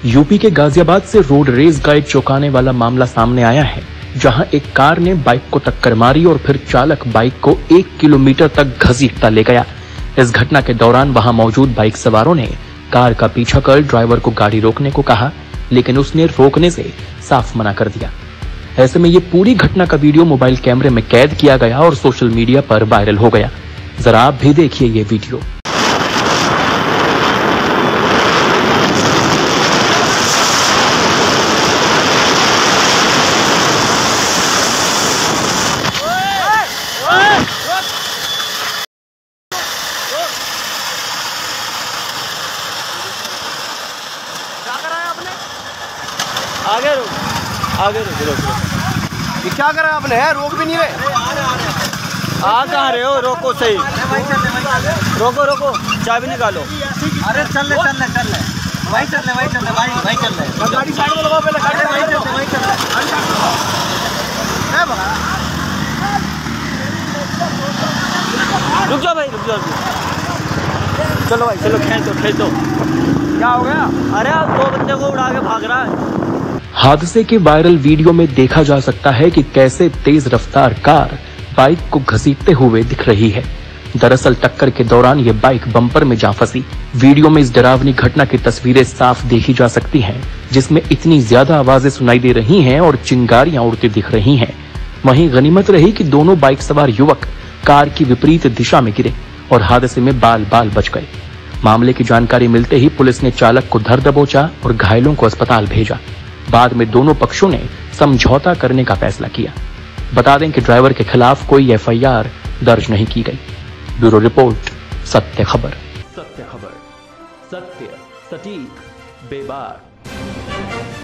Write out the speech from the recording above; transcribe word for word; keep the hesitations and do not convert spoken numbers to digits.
UP के गाजियाबाद से road race का एक चौंकाने वाला मामला सामने आया है, जहां एक कार ने बाइक को टक्कर मारी और फिर चालक बाइक को एक किलोमीटर तक घसीटता ले गया। इस घटना के दौरान वहां मौजूद बाइक सवारों ने कार का पीछा कर ड्राइवर को गाड़ी रोकने को कहा, लेकिन उसने रोकने से साफ मना कर दिया। ऐसे में ये पूरी घटना का वीडियो मोबाइल कैमरे में कैद किया गया और सोशल मीडिया पर वायरल हो गया। जरा आप भी देखिए ये वीडियो। क्या करा है आपने? आगे रुक, आगे रुक, रुक, रुक। ये क्या करा है आपने? है रोक भी नहीं रहे। आ कहाँ रहे हो? रोको सही, रोको रोको, चाबी निकालो। अरे चल ले चल ले चल ले वही चल ले वही चल ले भाई वही चल ले गाड़ी साइड में लगाओ पहले। अरे वही चल ले वही चल ले है बगा। रुक जाओ भाई, रुक जाओ, रुक जाओ। चलो भाई, चलो खेल दो, खेल दो। क्या हो गया? अरे आप दो बंदे को उड़ा के भाग रहा है। हादसे के वायरल वीडियो में देखा जा सकता है कि कैसे तेज रफ्तार कार बाइक को घसीटते हुए दिख रही है। दरअसल टक्कर के दौरान ये बाइक बम्पर में जा फंसी। वीडियो में इस डरावनी घटना की तस्वीरें साफ देखी जा सकती हैं, जिसमें इतनी ज्यादा आवाजें सुनाई दे रही हैं और चिंगारियां उड़ती दिख रही हैं। वहीं गनीमत रही कि दोनों बाइक सवार युवक कार की विपरीत दिशा में गिरे और हादसे में बाल बाल बच गए। मामले की जानकारी मिलते ही पुलिस ने चालक को धर दबोचा और घायलों को अस्पताल भेजा। बाद में दोनों पक्षों ने समझौता करने का फैसला किया। बता दें कि ड्राइवर के खिलाफ कोई एफ आई आर दर्ज नहीं की गई। ब्यूरो रिपोर्ट, सत्य खबर। सत्य खबर, सत्य, सटीक, बेबाक।